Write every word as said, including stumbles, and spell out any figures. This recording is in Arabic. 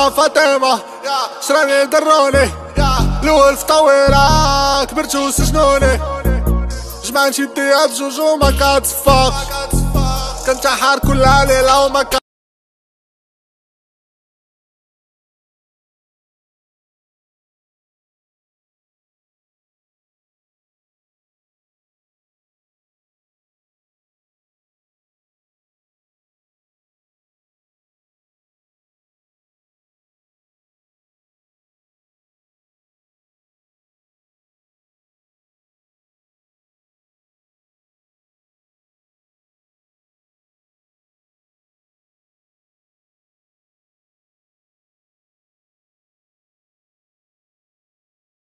ماما فاطمة شراني دروني الولف طويلة كبرت وسجنوني جمعت يديها بجوج وما كتصفاق كنت حار كل ليلة وما